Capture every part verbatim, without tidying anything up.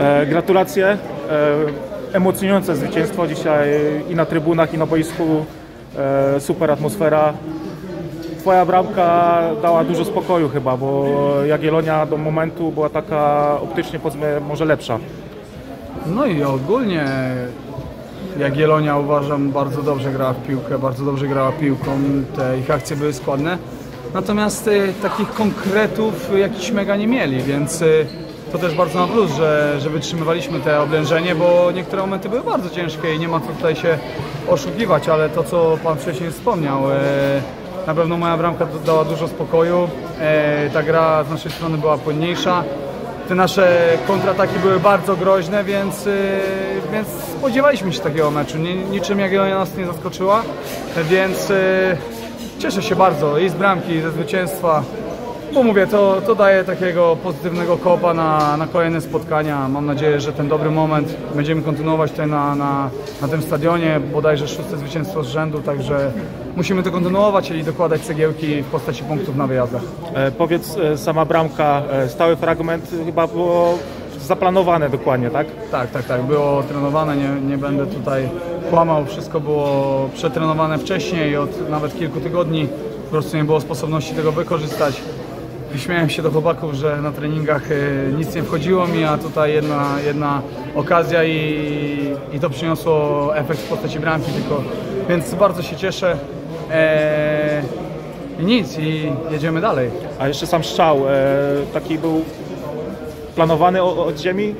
E, gratulacje. E, emocjonujące zwycięstwo dzisiaj i na trybunach, i na boisku. E, super atmosfera. Twoja bramka dała dużo spokoju chyba, bo Jagiellonia do momentu była taka optycznie, powiedzmy, może lepsza. No i ogólnie Jagiellonia, uważam, bardzo dobrze grała w piłkę, bardzo dobrze grała piłką, te ich akcje były składne. Natomiast y, takich konkretów jakiś mega nie mieli, więc y, to też bardzo na plus, że, że wytrzymywaliśmy te oblężenie, bo niektóre momenty były bardzo ciężkie i nie ma co tutaj się oszukiwać, ale to, co Pan wcześniej wspomniał, y, na pewno moja bramka dała dużo spokoju, y, ta gra z naszej strony była płynniejsza. Te nasze kontrataki były bardzo groźne, więc, yy, więc spodziewaliśmy się takiego meczu. Ni, niczym Jagiellonia nas nie zaskoczyła, więc yy, cieszę się bardzo i z bramki, i ze zwycięstwa. Bo mówię, to, to daje takiego pozytywnego kopa na, na kolejne spotkania. Mam nadzieję, że ten dobry moment będziemy kontynuować tutaj na, na, na tym stadionie. Bodajże szóste zwycięstwo z rzędu, także musimy to kontynuować i dokładać cegiełki w postaci punktów na wyjazdach. E, powiedz, e, sama bramka, e, stały fragment chyba było zaplanowane dokładnie, tak? Tak, tak, tak. Było trenowane, nie, nie będę tutaj kłamał. Wszystko było przetrenowane wcześniej, od nawet kilku tygodni. Po prostu nie było sposobności tego wykorzystać. Śmiałem się do chłopaków, że na treningach y, nic nie wchodziło mi, a tutaj jedna, jedna okazja i, i to przyniosło efekt w postaci bramki, tylko, więc bardzo się cieszę. Eee, I nic, i jedziemy dalej. A jeszcze sam strzał, e, taki był planowany od, od ziemi?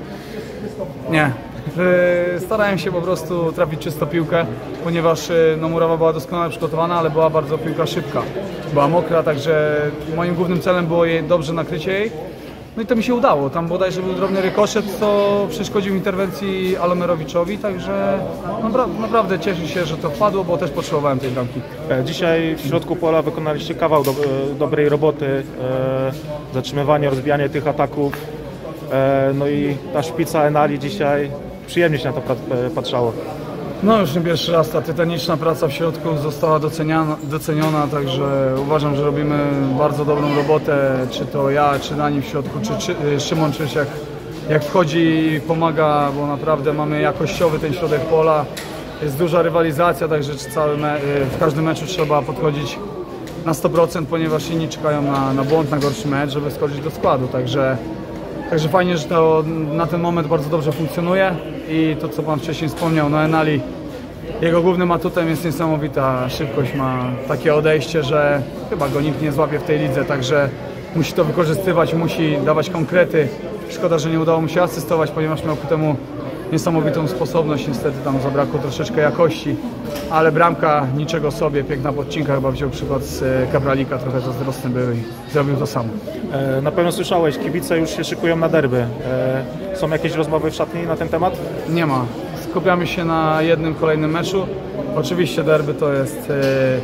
Nie. Starałem się po prostu trafić czysto piłkę, ponieważ no, murawa była doskonale przygotowana, ale była bardzo piłka szybka. Była mokra, także moim głównym celem było jej dobrze nakrycie jej. No i to mi się udało. Tam bodajże był drobny rykoszet, co przeszkodził interwencji Alomerowiczowi, także napra naprawdę cieszę się, że to wpadło, bo też potrzebowałem tej bramki. Dzisiaj w środku pola wykonaliście kawał do, dobrej roboty, e, zatrzymywanie, rozbijanie tych ataków. E, no i ta szpica Enali dzisiaj, przyjemnie się na to patrzało. No już nie pierwszy raz ta tytaniczna praca w środku została doceniana, doceniona, także uważam, że robimy bardzo dobrą robotę, czy to ja, czy Dani w środku, czy, czy Szymon Czysiak, jak wchodzi i pomaga, bo naprawdę mamy jakościowy ten środek pola, jest duża rywalizacja, także cały me, w każdym meczu trzeba podchodzić na sto procent, ponieważ inni czekają na, na błąd, na gorszy mecz, żeby skoczyć do składu, także Także fajnie, że to na ten moment bardzo dobrze funkcjonuje i to, co Pan wcześniej wspomniał, no Enali, jego głównym atutem jest niesamowita szybkość, ma takie odejście, że chyba go nikt nie złapie w tej lidze, także musi to wykorzystywać, musi dawać konkrety. Szkoda, że nie udało mu się asystować, ponieważ miał ku temu niesamowitą sposobność, niestety tam zabrakło troszeczkę jakości, ale bramka niczego sobie, piękna podcinka, chyba wziął przykład z Kapralika, trochę zazdrosny był i zrobił to samo. Na pewno słyszałeś, kibice już się szykują na derby. Są jakieś rozmowy w szatni na ten temat? Nie ma. Skupiamy się na jednym kolejnym meczu. Oczywiście derby to jest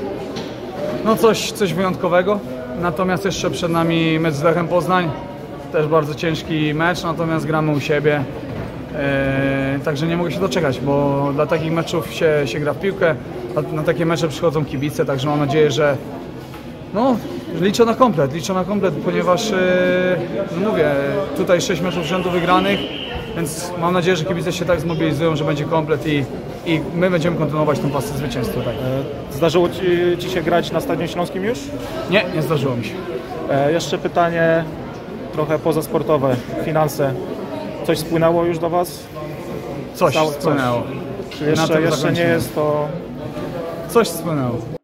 no coś, coś wyjątkowego, natomiast jeszcze przed nami mecz z Lechem Poznań, też bardzo ciężki mecz, natomiast gramy u siebie. Eee, także nie mogę się doczekać, bo dla takich meczów się, się gra w piłkę, na, na takie mecze przychodzą kibice, także mam nadzieję, że no, liczę na komplet, liczę na komplet, ponieważ e, no mówię, tutaj sześć meczów z rzędu wygranych, więc mam nadzieję, że kibice się tak zmobilizują, że będzie komplet i, i my będziemy kontynuować tą pasę zwycięstw tutaj. E, zdarzyło Ci, Ci się grać na Stadionie Śląskim już? Nie, nie zdarzyło mi się. E, jeszcze pytanie trochę pozasportowe, finanse. Coś spłynęło już do Was? Coś Całe, spłynęło. Czy jeszcze, jeszcze nie jest to... Coś spłynęło.